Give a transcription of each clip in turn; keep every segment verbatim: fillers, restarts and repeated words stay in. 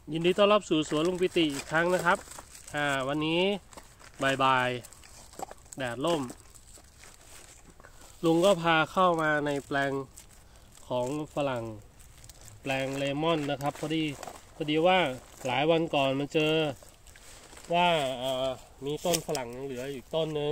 ยินดีต้อนรับสู่สวนลุงปิติอีกครั้งนะครับอ่าวันนี้บ่ายๆแดดร่มลุงก็พาเข้ามาในแปลงของฝรั่งแปลงเลมอนนะครับพอดีพอดีว่าหลายวันก่อนมันเจอว่ามีต้นฝรั่งเหลืออยู่ต้นนึง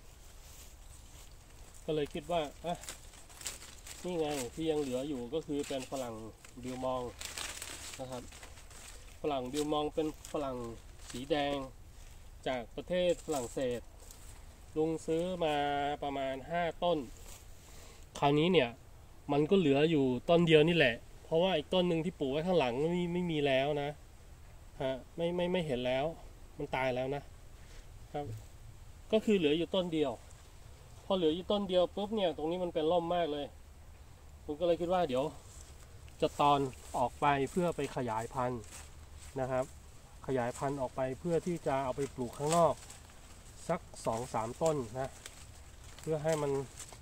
ก็เลยคิดว่าอ่ะนี่ไงที่ยังเหลืออยู่ก็คือเป็นฝรั่งบิวมองนะครับฝรั่งบิวมองเป็นฝรั่งสีแดงจากประเทศฝรั่งเศสลุงซื้อมาประมาณห้าต้นคราวนี้เนี่ยมันก็เหลืออยู่ต้นเดียวนี่แหละเพราะว่าอีกต้นหนึ่งที่ปลูกไว้ข้างหลังไม่ไม่มีแล้วนะฮะไม่ไม่ไม่เห็นแล้วมันตายแล้วนะครับก็คือเหลืออยู่ต้นเดียวพอเหลืออยู่ต้นเดียวปุ๊บเนี่ยตรงนี้มันเป็นร่มมากเลยผมก็เลยคิดว่าเดี๋ยวจะตอนออกไปเพื่อไปขยายพันธุ์นะครับขยายพันธุ์ออกไปเพื่อที่จะเอาไปปลูกข้างนอกสักสองสามต้นนะเพื่อให้มัน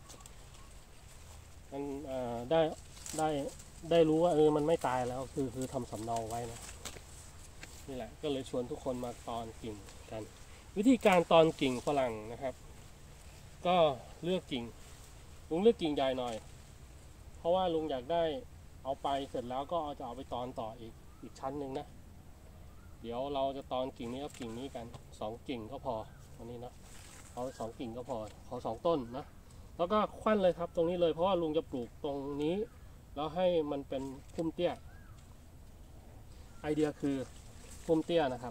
มันได้ได้ได้รู้ว่าเออมันไม่ตายแล้วคือคือทำสำเนาไว้นะนี่แหละก็เลยชวนทุกคนมาตอนกิ่งกันวิธีการตอนกิ่งฝรั่งนะครับก็เลือกกิ่งลุงเลือกกิ่งใหญ่หน่อยเพราะว่าลุงอยากได้เอาไปเสร็จแล้วก็จะเอาไปตอนต่ออีกอีกชั้นหนึ่งนะเดี๋ยวเราจะตอนกิ่งนี้กับกิ่งนี้กันสองกิ่งก็พอวันนี้นะเอาสองกิ่งก็พอขอสองต้นนะแล้วก็ควันเลยครับตรงนี้เลยเพราะว่าลุงจะปลูกตรงนี้แล้วให้มันเป็นพุ่มเตี้ยไอเดียคือพุ่มเตี้ยนะครับ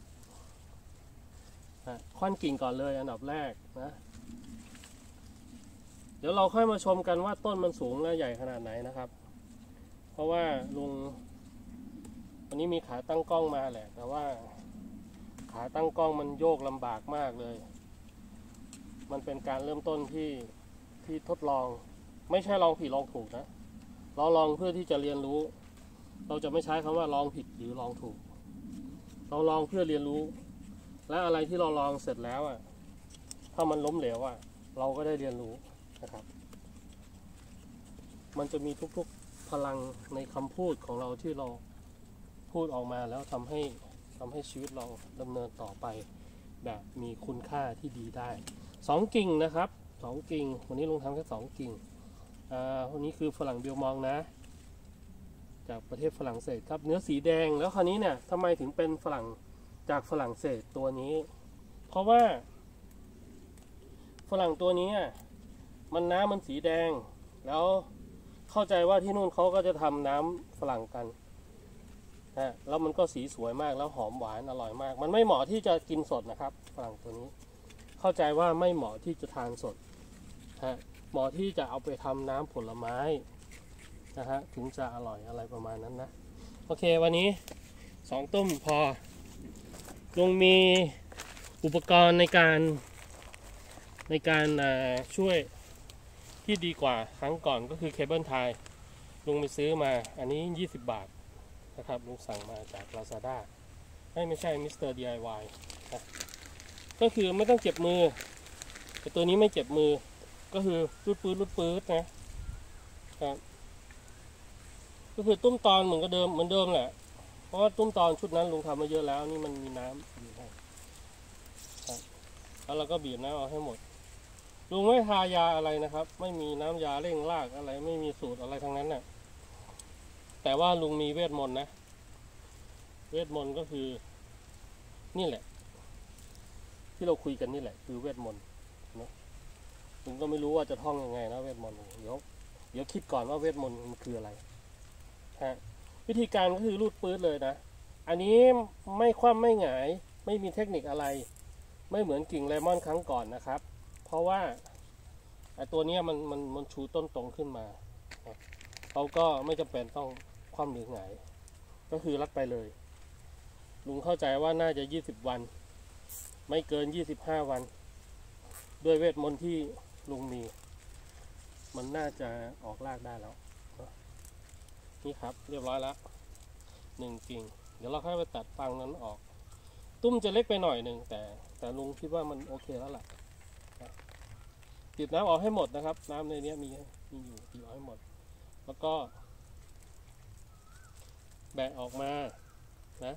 ควันกิ่งก่อนเลยอันดับแรกนะเดี๋ยวเราค่อยมาชมกันว่าต้นมันสูงและใหญ่ขนาดไหนนะครับเพราะว่าลุงวันนี้มีขาตั้งกล้องมาแหละแต่ว่าขาตั้งกล้องมันโยกลำบากมากเลยมันเป็นการเริ่มต้นที่ที่ทดลองไม่ใช่ลองผิดลองถูกนะเราลองเพื่อที่จะเรียนรู้เราจะไม่ใช้คำว่าลองผิดหรือลองถูกเราลองเพื่อเรียนรู้และอะไรที่เราลองเสร็จแล้วอ่ะถ้ามันล้มเหลวอ่ะเราก็ได้เรียนรู้นะครับมันจะมีทุกๆพลังในคำพูดของเราที่เราพูดออกมาแล้วทำให้ทำให้ชีวิตเราดำเนินต่อไปแบบมีคุณค่าที่ดีได้สองกิ่งนะครับสองกิ่งวันนี้ลุงทำแค่สองกิ่งอ่าวันนี้คือฝรั่งบิวมองนะจากประเทศฝรั่งเศสครับเนื้อสีแดงแล้วคราวนี้เนี่ยทำไมถึงเป็นฝรั่งจากฝรั่งเศสตัวนี้เพราะว่าฝรั่งตัวนี้มันน้ำมันสีแดงแล้วเข้าใจว่าที่นู่นเขาก็จะทำน้ำฝรั่งกันนะแล้วมันก็สีสวยมากแล้วหอมหวานอร่อยมากมันไม่เหมาะที่จะกินสดนะครับฝรั่งตัวนี้เข้าใจว่าไม่เหมาะที่จะทานสดฮะเหมาะที่จะเอาไปทำน้ำผลไม้นะฮะถึงจะอร่อยอะไรประมาณนั้นนะโอเควันนี้สองต้มพอลุงมีอุปกรณ์ในการในการช่วยที่ดีกว่าครั้งก่อนก็คือเคเบิลไทยลุงไปซื้อมาอันนี้ยี่สิบบาทนะครับลุงสั่งมาจาก Lazada ไม่ไม่ใช่มิสเตอร์ ดี ไอ วาย นะก็คือไม่ต้องเจ็บมือแต่ตัวนี้ไม่เจ็บมือก็คือรูดปื๊ดรูดปื๊ดนะครับก็คือตุ้มตอนเหมือนกับเดิมเหมือนเดิมแหละเพราะว่าตุ้มตอนชุดนั้นลุงทำมาเยอะแล้วนี่มันมีน้ำอยู่ให้แล้วเราก็บีบน้ำเอาให้หมดลุงไม่ทายาอะไรนะครับไม่มีน้ำยาเร่งรากอะไรไม่มีสูตรอะไรทั้งนั้นน่ะแต่ว่าลุงมีเวทมนต์นะเวทมนต์ก็คือนี่แหละที่เราคุยกันนี่แหละคือเวทมนต์เนาะลุงก็ไม่รู้ว่าจะท่องยังไงนะเวทมนต์เดี๋ยวเดี๋ยวคิดก่อนว่าเวทมนต์มันคืออะไรฮะวิธีการก็คือรูดปื๊ดเลยนะอันนี้ไม่คว่ำไม่หงายไม่มีเทคนิคอะไรไม่เหมือนกิ่งเลมอนครั้งก่อนนะครับเพราะว่าไอ้ตัวนี้มันมันมันชูต้นตรงขึ้นมาเขาก็ไม่จำเป็นต้องคว่ำหรือหงายก็คือรัดไปเลยลุงเข้าใจว่าน่าจะยี่สิบวันไม่เกินยี่สิบห้าวันด้วยเวทมนต์ที่ลุงมีมันน่าจะออกรากได้แล้วนี่ครับเรียบร้อยแล้วหนึ่งกิ่งเดี๋ยวเราค่อยไปตัดฟังนั้นออกตุ้มจะเล็กไปหน่อยหนึ่งแต่แต่ลุงคิดว่ามันโอเคแล้วล่ะติดน้ำออกให้หมดนะครับน้ำในนี้มีมีอยู่ติดออกให้หมดแล้วก็แบะออกมานะ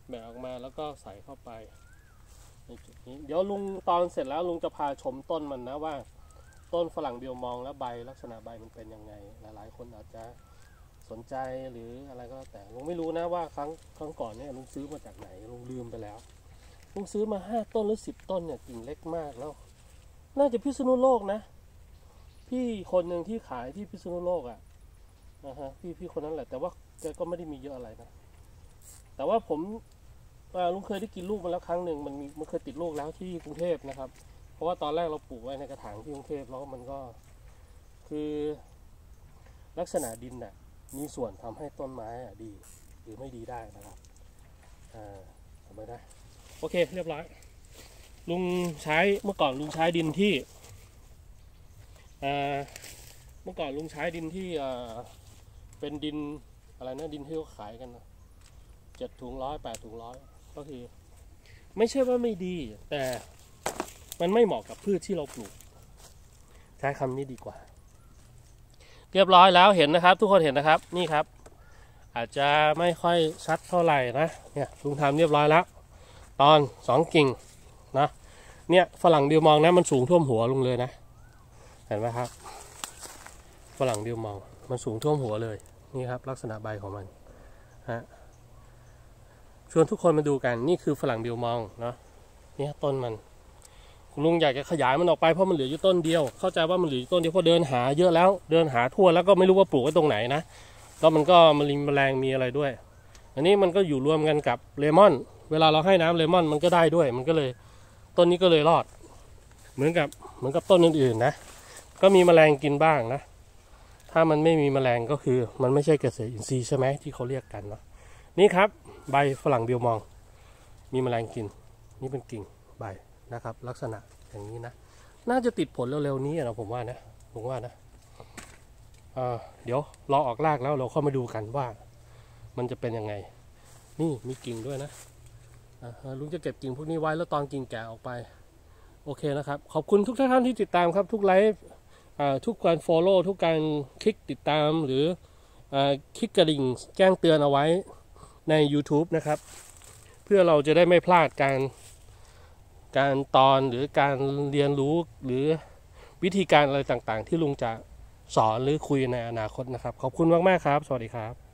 แบะออกมาแล้วก็ใส่เข้าไปในจุดนี้เดี๋ยวลุงตอนเสร็จแล้วลุงจะพาชมต้นมันนะว่าต้นฝรั่งเบียวมองแล้วใบลักษณะใบมันเป็นยังไงหลายๆคนอาจจะสนใจหรืออะไรก็แล้วแต่ลุงไม่รู้นะว่าครั้งครั้งก่อนเนี่ยลุงซื้อมาจากไหนลุงลืมไปแล้วลุงซื้อมาห้าต้นหรือสิบต้นเนี่ยกิ่งเล็กมากแล้วน่าจะพิษณุโลกนะพี่คนหนึ่งที่ขายที่พิษณุโลกอ่ะนะฮะพี่พี่คนนั้นแหละแต่ว่าแกก็ไม่ได้มีเยอะอะไรนะแต่ว่าผมลุงเคยได้กินลูกมาแล้วครั้งหนึ่งมันมีมันเคยติดลูกแล้วที่กรุงเทพนะครับเพราะว่าตอนแรกเราปลูกไว้ในกระถางที่กรุงเทพแล้วมันก็คือลักษณะดินน่ะมีส่วนทำให้ต้นไม้อ่ะดีหรือไม่ดีได้นะครับอ่าทำไมได้โอเคเรียบร้อยลุงใช้เมื่อก่อนลุงใช้ดินที่อ่าเมื่อก่อนลุงใช้ดินที่อ่าเป็นดินอะไรนะดินที่เขาขายกันนะเจ็ดถุงร้อยแปดถุงร้อยก็คือไม่ใช่ว่าไม่ดีแต่มันไม่เหมาะกับพืชที่เราปลูกใช้คำนี้ดีกว่าเรียบร้อยแล้วเห็นนะครับทุกคนเห็นนะครับนี่ครับอาจจะไม่ค่อยชัดเท่าไหร่นะเนี่ยลุงทำเรียบร้อยแล้วตอนสองกิ่งนะเนี่ยฝรั่งเดียวมองนะมันสูงท่วมหัวลุงเลยนะเห็นไหมครับฝรั่งเดียวมองมันสูงท่วมหัวเลยนี่ครับลักษณะใบของมันฮะชวนทุกคนมาดูกันนี่คือฝรั่งเดียวมองเนาะนี่ต้นมันคุณลุงอยากจะขยายมันออกไปเพราะมันเหลืออยู่ต้นเดียวเข้าใจว่ามันเหลืออยู่ต้นเดียวเพราะเดินหาเยอะแล้วเดินหาทั่วแล้วก็ไม่รู้ว่าปลูกไว้ตรงไหนนะก็มันก็มันมีแมลงมีอะไรด้วยอันนี้มันก็อยู่รวมกันกับเลมอนเวลาเราให้น้ำเลมอนมันก็ได้ด้วยมันก็เลยต้นนี้ก็เลยรอดเหมือนกับเหมือนกับต้นอื่นๆนะก็มีแมลงกินบ้างนะถ้ามันไม่มีแมลงก็คือมันไม่ใช่เกษตรอินทรีย์ใช่ไหมที่เขาเรียกกันเนาะนี่ครับใบฝรั่งเบียวมองมีแมลงกินนี่เป็นกิ่งใบนะครับลักษณะอย่างนี้นะน่าจะติดผลเร็วๆนี้นะผมว่านะผมว่านะเอ่อเดี๋ยวรอออกรากแล้วเราเข้ามาดูกันว่ามันจะเป็นยังไงนี่มีกิ่งด้วยนะลุงจะเก็บกิ่งพวกนี้ไว้แล้วตอนกิ่งแก่ออกไปโอเคนะครับขอบคุณทุกท่านที่ติดตามครับทุกไลฟ์ทุกการ follow ทุกการคลิกติดตามหรือคลิกกระดิ่งแจ้งเตือนเอาไว้ใน YouTube นะครับเพื่อเราจะได้ไม่พลาดการการตอนหรือการเรียนรู้หรือวิธีการอะไรต่างๆที่ลุงจะสอนหรือคุยในอนาคตนะครับขอบคุณมากๆครับสวัสดีครับ